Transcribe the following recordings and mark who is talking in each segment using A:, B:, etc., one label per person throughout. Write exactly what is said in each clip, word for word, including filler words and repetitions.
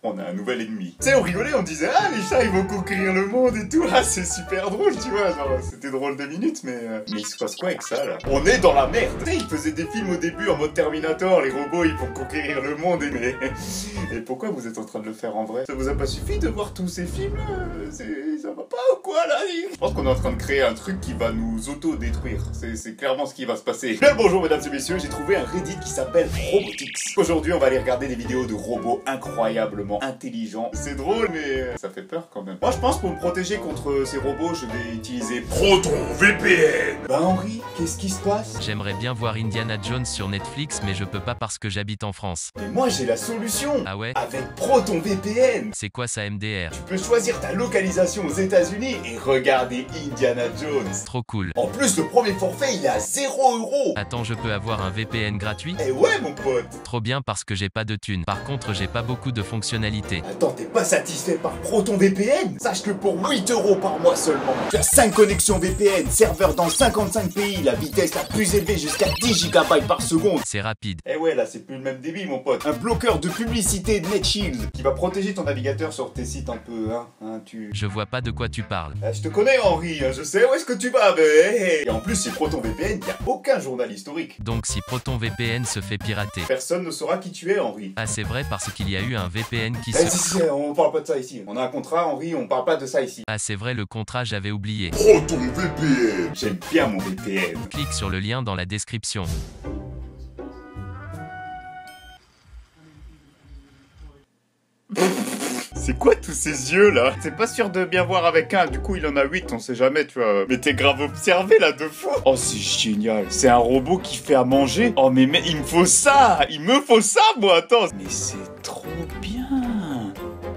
A: on a un nouvel ennemi. Tu sais, on rigolait, on disait, ah, les chats, ils vont conquérir le monde et tout. Ah, c'est super drôle, tu vois. Genre, c'était drôle deux minutes, mais... Euh... Mais il se passe quoi avec ça, là? On est dans la merde. Tu sais, ils faisaient des films au début en mode Terminator, les robots, ils vont conquérir le monde. Et, mais... et pourquoi vous êtes en train de le faire en vrai? Ça vous a pas suffi de voir tous ces films, là? C'est... Ça va pas ou quoi, là? Je pense qu'on est en train de créer un truc qui va nous auto-détruire. C'est clairement ce qui va se passer. Bien, bonjour, mesdames et messieurs, j'ai trouvé un Reddit qui s'appelle Robotix. Aujourd'hui, on va aller regarder des vidéos de robots incroyablement intelligents. C'est drôle, mais ça fait peur quand même. Moi, je pense pour me protéger contre ces robots, je vais utiliser ProtonVPN. Bah, Henri, qu'est-ce qui se passe?
B: J'aimerais bien voir Indiana Jones sur Netflix, mais je peux pas parce que j'habite en France.
A: Mais moi, j'ai la solution.
B: Ah ouais?
A: Avec ProtonVPN.
B: C'est quoi ça, M D R?
A: Tu peux choisir ta localisation aux États-Unis et regarder Indiana Jones.
B: Trop cool.
A: En plus, le premier forfait, il est à zéro euros.
B: Attends, je peux avoir un V P N gratuit?
A: Eh ouais, mon pote.
B: Trop bien parce que j'ai pas de thunes. Par contre, j'ai pas beaucoup de fonctionnalités.
A: Attends, t'es pas satisfait par ProtonVPN? Sache que pour huit euros par mois seulement, tu as cinq connexions V P N, serveurs dans cinquante-cinq pays, la vitesse la plus élevée jusqu'à dix gigabytes par seconde.
B: C'est rapide.
A: Eh ouais, là, c'est plus le même débit, mon pote. Un bloqueur de publicité de NetShield qui va protéger ton navigateur sur tes sites un peu, hein, hein tu...
B: Je vois pas de quoi tu parles.
A: Ah, je te connais, Henri, je sais où est-ce que tu vas, mais... Et en plus, sur ProtonVPN, il n'y a aucun journal historique.
B: Donc si ProtonVPN se fait pirater,
A: personne ne saura qui tu es, Henri.
B: Ah, c'est vrai parce qu'il y a eu un V P N qui
A: eh,
B: se...
A: si, si, on parle pas de ça ici. On a un contrat, Henri, on parle pas de ça ici.
B: Ah, c'est vrai, le contrat, j'avais oublié.
A: ProtonVPN. J'aime bien mon V P N.
B: Clique sur le lien dans la description.
A: C'est quoi tous ces yeux là? C'est pas sûr de bien voir avec un, du coup il en a huit, on sait jamais, tu vois. Mais t'es grave observé là de fou. Oh c'est génial, c'est un robot qui fait à manger. Oh mais, mais il me faut ça, il me faut ça moi, attends. Mais c'est trop bien.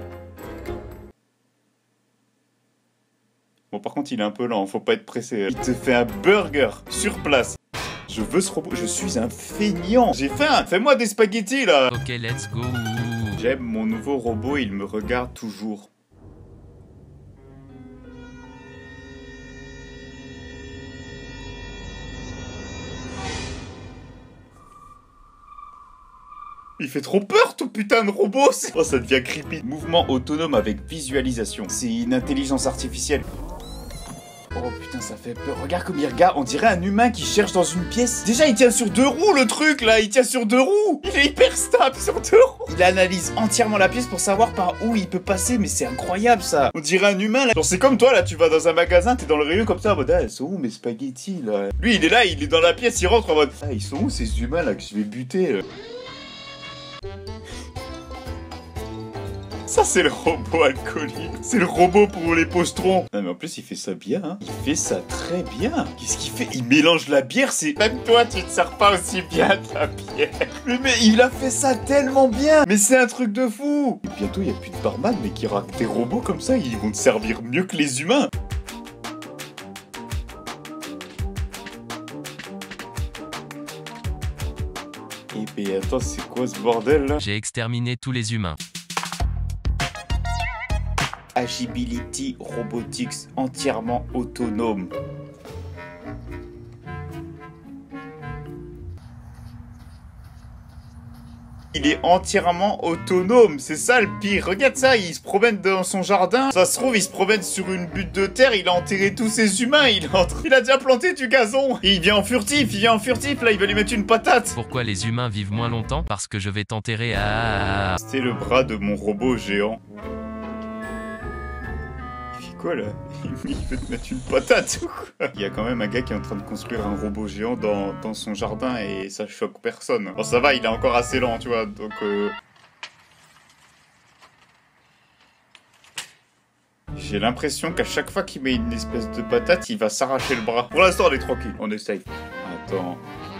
A: Bon par contre il est un peu lent, faut pas être pressé. Il te fait un burger sur place. Je veux ce robot, je suis un feignant. J'ai faim, fais-moi des spaghettis là.
B: Ok, let's go.
A: J'aime mon nouveau robot, il me regarde toujours. Il fait trop peur ton putain de robot. Oh ça devient creepy. Mouvement autonome avec visualisation. C'est une intelligence artificielle. Oh putain ça fait peur, regarde comme il regarde, on dirait un humain qui cherche dans une pièce. Déjà il tient sur deux roues le truc là, il tient sur deux roues. Il est hyper stable sur deux roues. Il analyse entièrement la pièce pour savoir par où il peut passer, mais c'est incroyable ça. On dirait un humain là. Genre c'est comme toi là, tu vas dans un magasin, t'es dans le rayon comme ça en mode ah ils sont où mes spaghettis là. Lui il est là, il est dans la pièce, il rentre en mode ah ils sont où ces humains là que je vais buter là. Ça c'est le robot alcoolique. C'est le robot pour les postrons. Non mais en plus il fait ça bien hein. Il fait ça très bien. Qu'est-ce qu'il fait? Il mélange la bière, c'est... Même toi tu te sers pas aussi bien de la bière. Mais, mais il a fait ça tellement bien. Mais c'est un truc de fou. Et bientôt il n'y a plus de barman mais qui raconte des robots comme ça. Ils vont te servir mieux que les humains. Et puis attends c'est quoi ce bordel là?
B: J'ai exterminé tous les humains.
A: Agility Robotics entièrement autonome. Il est entièrement autonome, c'est ça le pire. Regarde ça, il se promène dans son jardin. Ça se trouve, il se promène sur une butte de terre, il a enterré tous ses humains, il, entre... il a déjà planté du gazon. Et il vient en furtif, il vient en furtif, là, il va lui mettre une patate.
B: Pourquoi les humains vivent moins longtemps? Parce que je vais t'enterrer à...
A: C'est le bras de mon robot géant. Quoi là? Il veut te mettre une patate ou quoi? Il y a quand même un gars qui est en train de construire un robot géant dans, dans son jardin et ça choque personne. Bon ça va, il est encore assez lent tu vois, donc euh... j'ai l'impression qu'à chaque fois qu'il met une espèce de patate, il va s'arracher le bras. Pour l'instant on est tranquille, on est safe. Attends...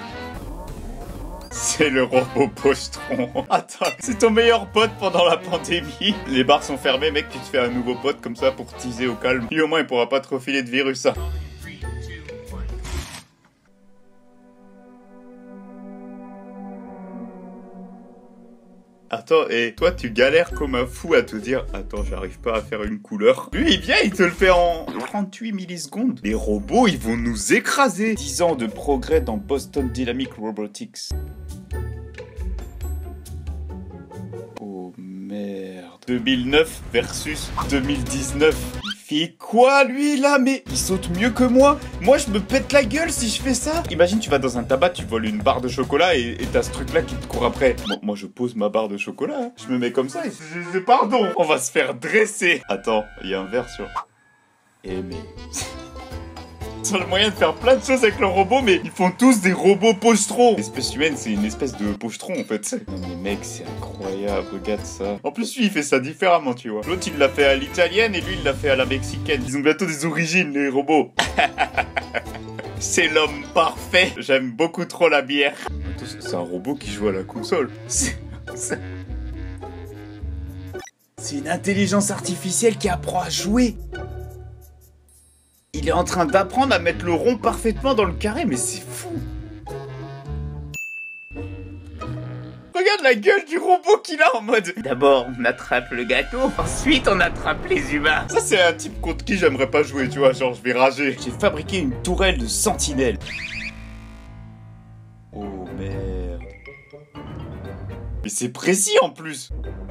A: C'est le robot postron. Attends, c'est ton meilleur pote pendant la pandémie. Les bars sont fermés, mec, tu te fais un nouveau pote comme ça pour teaser au calme. Lui au moins il pourra pas te refiler de virus, ça. Attends, et toi tu galères comme un fou à te dire attends, j'arrive pas à faire une couleur. Lui il vient, il te le fait en trente-huit millisecondes. Les robots ils vont nous écraser. dix ans de progrès dans Boston Dynamics Robotics. Oh merde. deux mille neuf versus deux mille dix-neuf. Il fait quoi lui là? Mais il saute mieux que moi. Moi je me pète la gueule si je fais ça. Imagine tu vas dans un tabac, tu voles une barre de chocolat et t'as ce truc là qui te court après. Bon, moi je pose ma barre de chocolat. Hein. Je me mets comme ça et je, je, pardon. On va se faire dresser. Attends, il y a un verre sur... Eh mais... Sur le moyen de faire plein de choses avec le robot, mais ils font tous des robots pochetrons. L'espèce humaine, c'est une espèce de pochetron en fait. Non mais mec, c'est incroyable, regarde ça. En plus, lui, il fait ça différemment, tu vois. L'autre, il l'a fait à l'italienne et lui, il l'a fait à la mexicaine. Ils ont bientôt des origines, les robots. C'est l'homme parfait. J'aime beaucoup trop la bière. C'est un robot qui joue à la console. C'est... C'est une intelligence artificielle qui apprend à jouer. Il est en train d'apprendre à mettre le rond parfaitement dans le carré, mais c'est fou. Regarde la gueule du robot qu'il a en mode... D'abord, on attrape le gâteau, ensuite on attrape les humains. Ça, c'est un type contre qui j'aimerais pas jouer, tu vois, genre je vais rager. J'ai fabriqué une tourelle de sentinelle. Oh merde. Mais c'est précis en plus.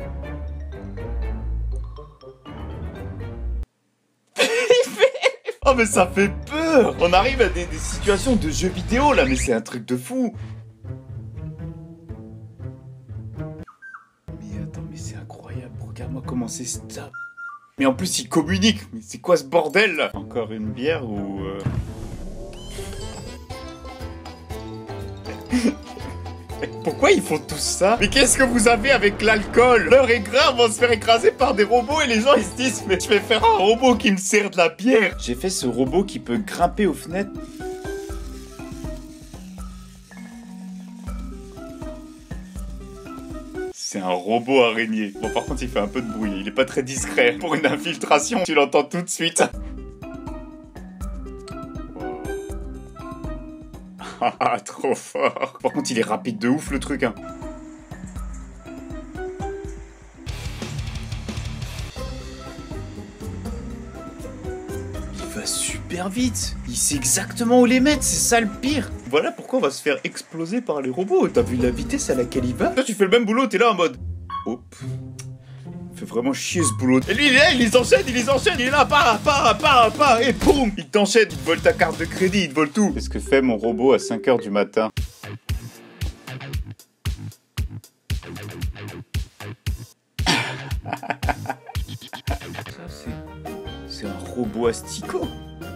A: Oh mais ça fait peur. On arrive à des, des situations de jeux vidéo là, mais c'est un truc de fou. Mais attends, mais c'est incroyable. Regarde-moi comment c'est stable. Mais en plus il communique. Mais c'est quoi ce bordel là? Encore une bière ou... Euh... Pourquoi ils font tous ça? Mais qu'est-ce que vous avez avec l'alcool? L'heure est grave, on va se faire écraser par des robots et les gens ils se disent mais je vais faire un robot qui me sert de la bière. J'ai fait ce robot qui peut grimper aux fenêtres. C'est un robot araignée. Bon par contre il fait un peu de bruit, il est pas très discret. Pour une infiltration, tu l'entends tout de suite. Ah, trop fort. Par contre, il est rapide de ouf, le truc, hein. Il va super vite. Il sait exactement où les mettre, c'est ça le pire. Voilà pourquoi on va se faire exploser par les robots. T'as vu la vitesse à laquelle il va? Toi, tu fais le même boulot, t'es là en mode... Hop. Il fait vraiment chier ce boulot. Et lui, il est là, il les enchaîne, il les enchaîne, il est là, pas, pas, pas, pas, et boum, il t'enchaîne, il te vole ta carte de crédit, il te vole tout. Qu'est-ce que fait mon robot à cinq heures du matin? Ça, c'est... C'est un robot asticot.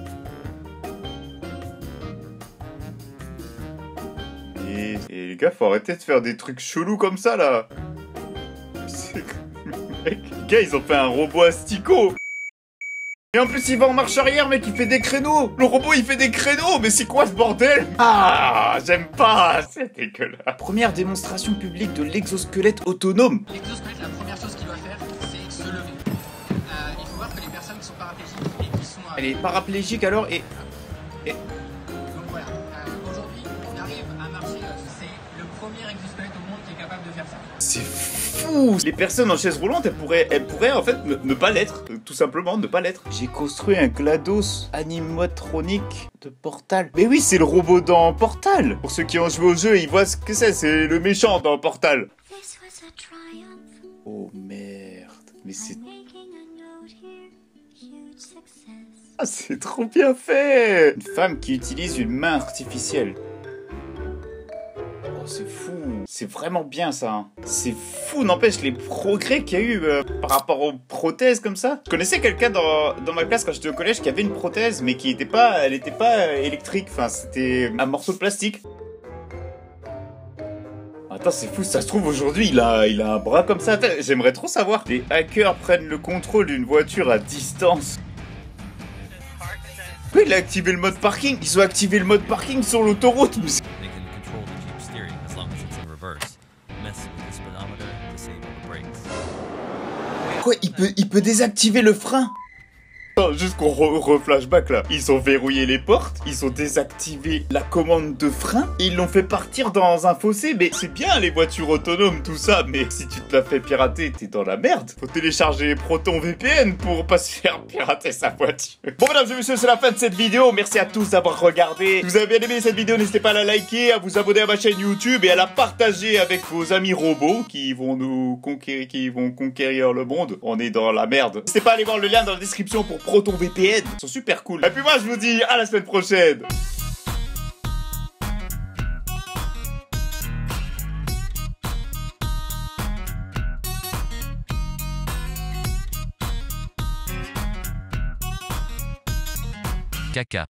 A: Et... Et les gars, faut arrêter de faire des trucs chelous comme ça, là. C'est... Les gars, ils ont fait un robot asticot. Et en plus, il va en marche arrière, mec, il fait des créneaux. Le robot, il fait des créneaux. Mais c'est quoi ce bordel? Ah, j'aime pas. C'est dégueulasse. Première démonstration publique de l'exosquelette autonome.
C: L'exosquelette, la première chose qu'il doit faire, c'est se lever. Euh, il faut voir que les personnes qui sont paraplégiques et qui sont... Euh...
A: Elle est paraplégique alors et... et...
C: Donc voilà. Euh, Aujourd'hui, on arrive à marcher. C'est le premier exosquelette au monde qui est capable de faire ça.
A: C'est fou. Les personnes en chaise roulante, elles pourraient, elles pourraient en fait ne, ne pas l'être. Tout simplement, ne pas l'être. J'ai construit un GLaDOS animatronique de Portal. Mais oui, c'est le robot dans Portal. Pour ceux qui ont joué au jeu, ils voient ce que c'est. C'est le méchant dans Portal. Oh merde. Mais c'est... Ah, c'est trop bien fait. Une femme qui utilise une main artificielle. Oh, c'est fou. C'est vraiment bien ça. Hein. C'est fou, n'empêche les progrès qu'il y a eu euh, par rapport aux prothèses comme ça. Je connaissais quelqu'un dans, dans ma classe quand j'étais au collège qui avait une prothèse mais qui était pas, elle était pas euh, électrique. Enfin, c'était un morceau de plastique. Attends, c'est fou, ça se trouve aujourd'hui il a, il a un bras comme ça. J'aimerais trop savoir. Les hackers prennent le contrôle d'une voiture à distance. Oui, il a activé le mode parking. Ils ont activé le mode parking sur l'autoroute. Mais quoi, il peut, il peut désactiver le frein? Attends, juste qu'on re-flashback là. Ils ont verrouillé les portes, ils ont désactivé la commande de frein, et ils l'ont fait partir dans un fossé. Mais c'est bien les voitures autonomes, tout ça, mais si tu te la fais pirater, t'es dans la merde. Faut télécharger Proton V P N pour pas se faire pirater sa voiture. Bon, mesdames et messieurs, c'est la fin de cette vidéo. Merci à tous d'avoir regardé. Si vous avez bien aimé cette vidéo, n'hésitez pas à la liker, à vous abonner à ma chaîne YouTube et à la partager avec vos amis robots qui vont nous conquérir, qui vont conquérir le monde. On est dans la merde. N'hésitez pas à aller voir le lien dans la description pour Proton V P N. Ils sont super cool. Et puis moi, je vous dis à la semaine prochaine.
B: Caca.